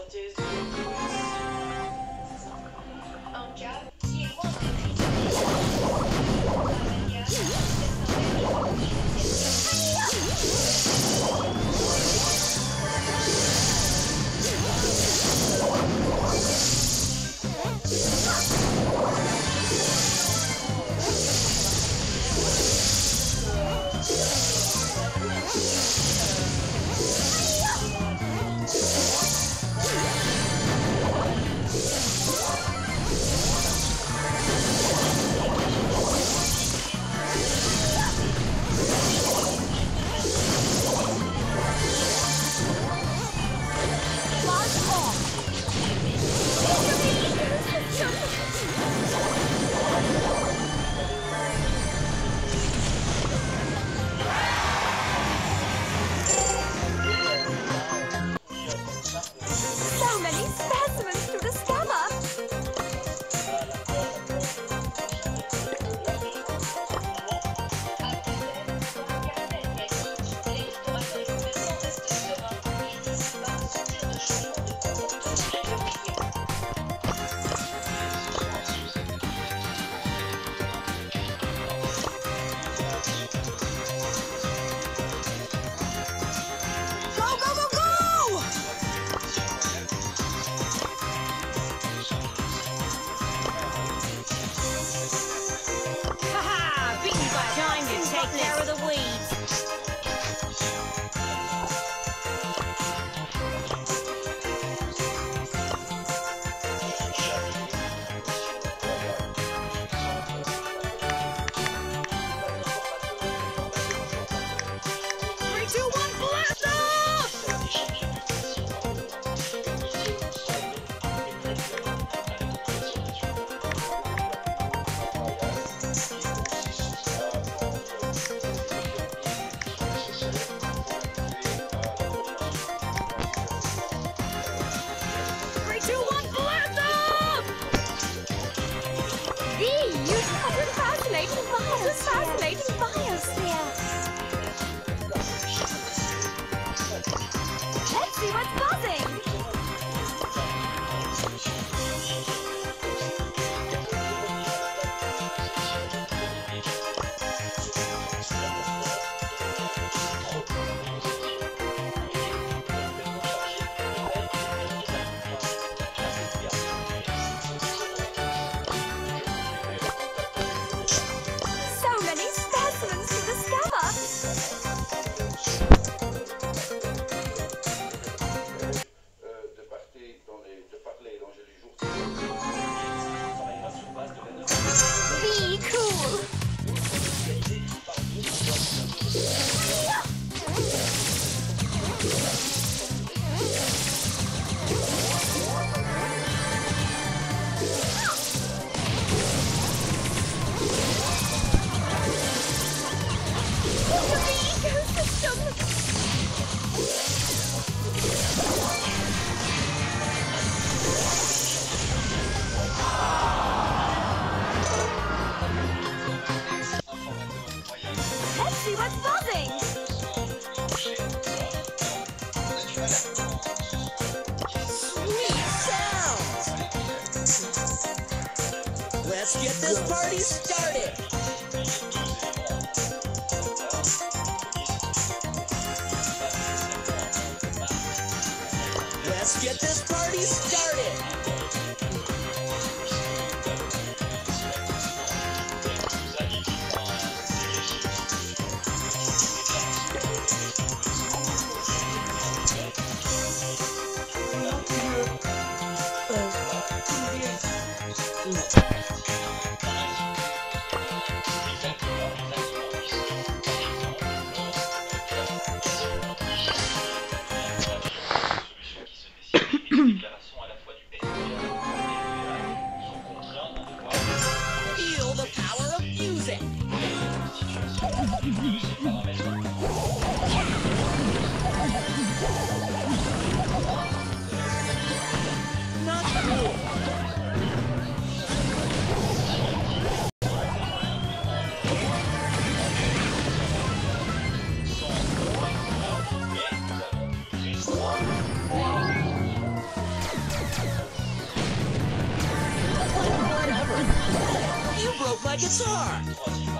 So many specimens to discover! Go, go, go, go! Haha! Beaten by time to take care of the weeds. Three, two, one, blast off! Three, two, one, blast off! What a fascinating biosphere! Let's see what's buzzing! So many specimens to discover! Be cool! The ecosystem! Let's see what's buzzing! Sweet sounds! Let's get this party started! Let's get this party started! Feel the power of music! Not cool! broke my guitar.